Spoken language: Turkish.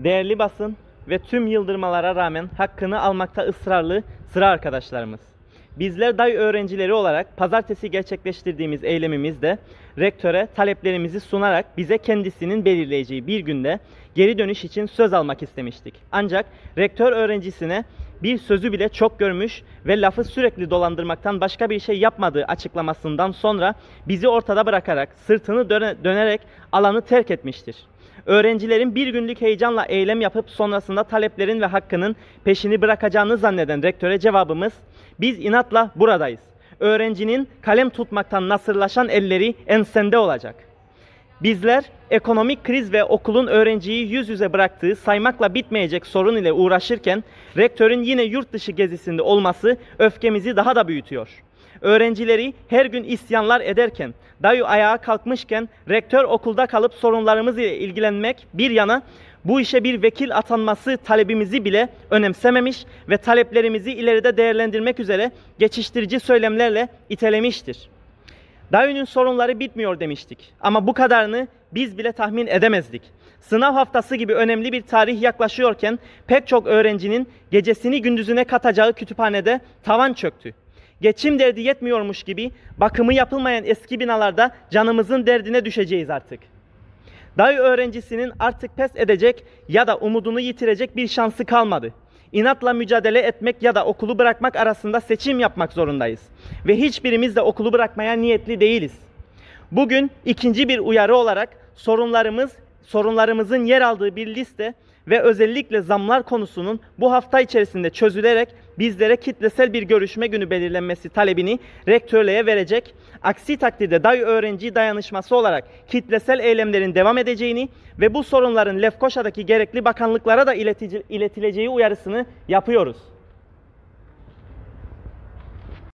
Değerli basın ve tüm yıldırmalara rağmen hakkını almakta ısrarlı sıra arkadaşlarımız. Bizler DAY öğrencileri olarak pazartesi gerçekleştirdiğimiz eylemimizde rektöre taleplerimizi sunarak bize kendisinin belirleyeceği bir günde geri dönüş için söz almak istemiştik. Ancak rektör öğrencisine bir sözü bile çok görmüş ve lafı sürekli dolandırmaktan başka bir şey yapmadığı açıklamasından sonra bizi ortada bırakarak sırtını dönerek alanı terk etmiştir. Öğrencilerin bir günlük heyecanla eylem yapıp sonrasında taleplerin ve hakkının peşini bırakacağını zanneden rektöre cevabımız: biz inatla buradayız. Öğrencinin kalem tutmaktan nasırlaşan elleri ensende olacak. Bizler ekonomik kriz ve okulun öğrenciyi yüz yüze bıraktığı saymakla bitmeyecek sorun ile uğraşırken rektörün yine yurt dışı gezisinde olması öfkemizi daha da büyütüyor. Öğrencileri her gün isyanlar ederken, DAY ayağa kalkmışken rektör okulda kalıp sorunlarımız ile ilgilenmek bir yana bu işe bir vekil atanması talebimizi bile önemsememiş ve taleplerimizi ileride değerlendirmek üzere geçiştirici söylemlerle itelemiştir. DAY'ın sorunları bitmiyor demiştik ama bu kadarını biz bile tahmin edemezdik. Sınav haftası gibi önemli bir tarih yaklaşıyorken pek çok öğrencinin gecesini gündüzüne katacağı kütüphanede tavan çöktü. Geçim derdi yetmiyormuş gibi bakımı yapılmayan eski binalarda canımızın derdine düşeceğiz artık. DAY öğrencisinin artık pes edecek ya da umudunu yitirecek bir şansı kalmadı. İnatla mücadele etmek ya da okulu bırakmak arasında seçim yapmak zorundayız. Ve hiçbirimiz de okulu bırakmaya niyetli değiliz. Bugün ikinci bir uyarı olarak sorunlarımızın yer aldığı bir liste ve özellikle zamlar konusunun bu hafta içerisinde çözülerek bizlere kitlesel bir görüşme günü belirlenmesi talebini rektörlüğe verecek. Aksi takdirde DAY öğrenci dayanışması olarak kitlesel eylemlerin devam edeceğini ve bu sorunların Lefkoşa'daki gerekli bakanlıklara da iletileceği uyarısını yapıyoruz.